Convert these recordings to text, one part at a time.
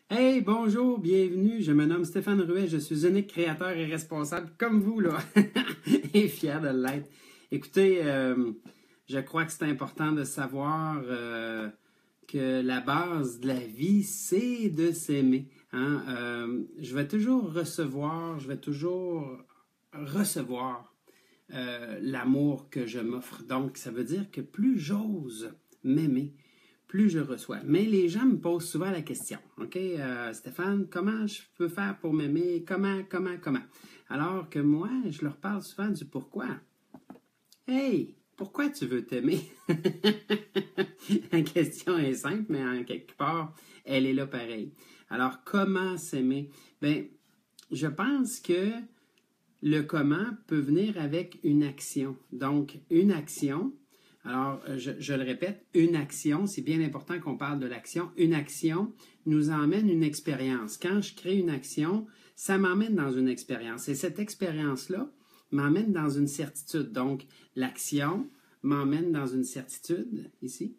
Hey, bonjour, bienvenue. Je me nomme Stéphane Ruet. Je suis unique créateur et responsable comme vous, là. Et fier de l'être. Écoutez, je crois que c'est important de savoir que la base de la vie, c'est de s'aimer. Hein? Je vais toujours recevoir l'amour que je m'offre. Donc, ça veut dire que plus j'ose m'aimer, plus je reçois. Mais les gens me posent souvent la question, OK, Stéphane, comment je peux faire pour m'aimer? Comment? Alors que moi, je leur parle souvent du pourquoi. Hey, pourquoi tu veux t'aimer? La question est simple, mais en quelque part, elle est là pareil. Alors, comment s'aimer? Bien, je pense que le comment peut venir avec une action. Donc, une action, alors je le répète, une action, c'est bien important qu'on parle de l'action. Une action nous emmène une expérience. Quand je crée une action, ça m'emmène dans une expérience. Et cette expérience-là m'emmène dans une certitude. Donc, l'action m'emmène dans une certitude, ici.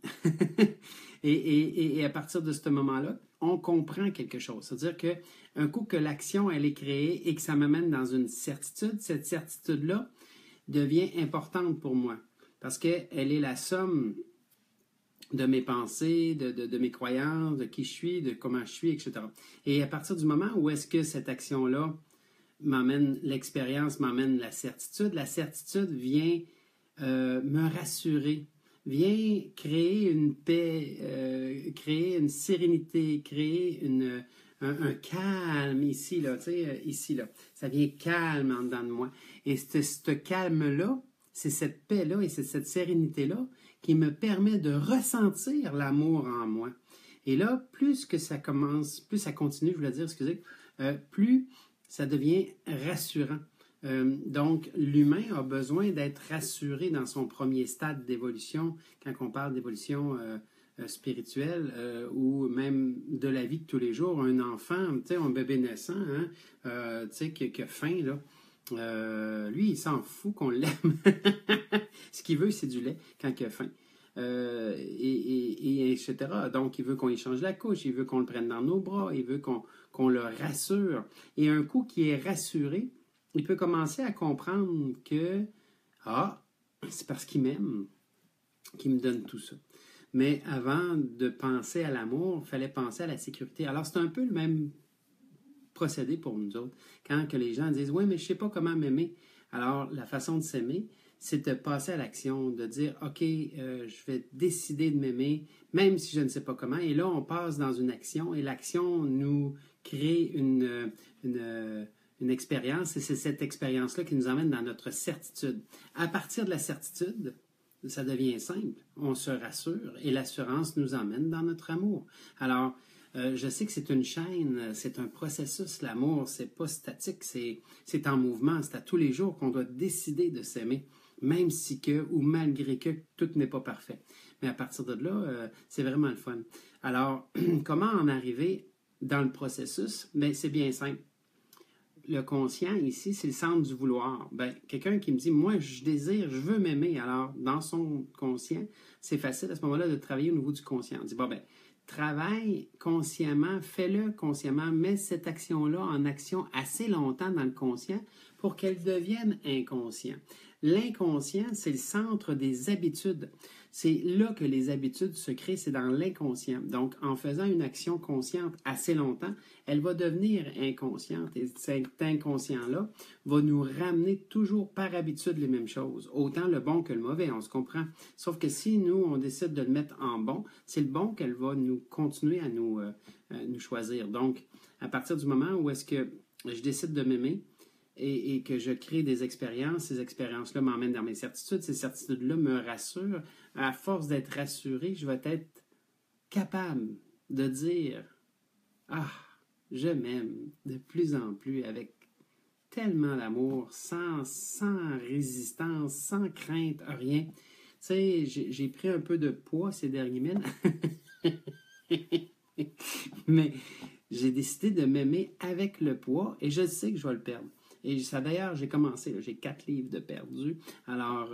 et à partir de ce moment-là, on comprend quelque chose. C'est-à-dire qu'un coup que l'action, elle est créée et que ça m'amène dans une certitude, cette certitude-là devient importante pour moi parce qu'elle est la somme de mes pensées, de mes croyances, de qui je suis, de comment je suis, etc. Et à partir du moment où est-ce que cette action-là m'emmène, l'expérience m'emmène la certitude vient me rassurer, vient créer une paix, créer une sérénité, créer un calme ici, là, tu sais, ici, là. Ça vient calme en dedans de moi. Et ce calme-là, c'est cette paix-là et c'est cette sérénité-là qui me permet de ressentir l'amour en moi. Et là, plus que ça commence, plus ça continue, je voulais dire, excusez, plus ça devient rassurant. Donc, l'humain a besoin d'être rassuré dans son premier stade d'évolution, quand on parle d'évolution spirituelle ou même de la vie de tous les jours. Un enfant, tu sais, un bébé naissant, hein, tu sais, qui a faim, là, lui, il s'en fout qu'on l'aime. Ce qu'il veut, c'est du lait quand il a faim. Etc. Donc, il veut qu'on échange la couche, il veut qu'on le prenne dans nos bras, il veut qu'on le rassure. Et un coup qui est rassuré, il peut commencer à comprendre que, c'est parce qu'il m'aime qu'il me donne tout ça. Mais avant de penser à l'amour, il fallait penser à la sécurité. Alors, c'est un peu le même procédé pour nous autres. Quand que les gens disent « Oui, mais je ne sais pas comment m'aimer », alors la façon de s'aimer, c'est de passer à l'action, de dire « OK, je vais décider de m'aimer, même si je ne sais pas comment ». Et là, on passe dans une action et l'action nous crée une expérience et c'est cette expérience-là qui nous emmène dans notre certitude. À partir de la certitude, ça devient simple. On se rassure et l'assurance nous emmène dans notre amour. Alors, je sais que c'est une chaîne, c'est un processus, l'amour, c'est pas statique, c'est en mouvement, c'est à tous les jours qu'on doit décider de s'aimer, même si que ou malgré que tout n'est pas parfait. Mais à partir de là, c'est vraiment le fun. Alors, comment en arriver dans le processus? Bien, c'est bien simple. Le conscient, ici, c'est le centre du vouloir. Ben, quelqu'un qui me dit, moi, je désire, je veux m'aimer. Alors, dans son conscient, c'est facile à ce moment-là de travailler au niveau du conscient. On dit, bon, ben, travaille consciemment, fais-le consciemment, mets cette action-là en action assez longtemps dans le conscient pour qu'elle devienne inconscient. L'inconscient, c'est le centre des habitudes. C'est là que les habitudes se créent, c'est dans l'inconscient. Donc, en faisant une action consciente assez longtemps, elle va devenir inconsciente. Et cet inconscient-là va nous ramener toujours par habitude les mêmes choses. Autant le bon que le mauvais, on se comprend. Sauf que si nous, on décide de le mettre en bon, c'est le bon qu'elle va nous continuer à nous choisir. Donc, à partir du moment où est-ce que je décide de m'aimer, et que je crée des expériences, ces expériences-là m'emmènent dans mes certitudes, ces certitudes-là me rassurent. À force d'être rassuré, je vais être capable de dire « Ah, je m'aime de plus en plus avec tellement d'amour, sans résistance, sans crainte, rien. » Tu sais, j'ai pris un peu de poids ces derniers minutes, mais j'ai décidé de m'aimer avec le poids et je sais que je vais le perdre. Et ça, d'ailleurs, j'ai commencé, j'ai 4 livres de perdus. Alors,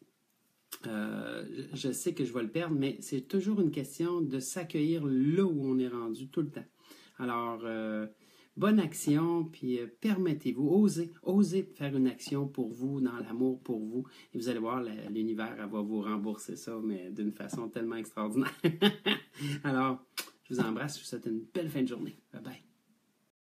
je sais que je vais le perdre, mais c'est toujours une question de s'accueillir là où on est rendu tout le temps. Alors, bonne action, puis permettez-vous, osez faire une action pour vous, dans l'amour pour vous, et vous allez voir, l'univers va vous rembourser ça, mais d'une façon tellement extraordinaire. Alors, je vous embrasse, je vous souhaite une belle fin de journée. Bye bye.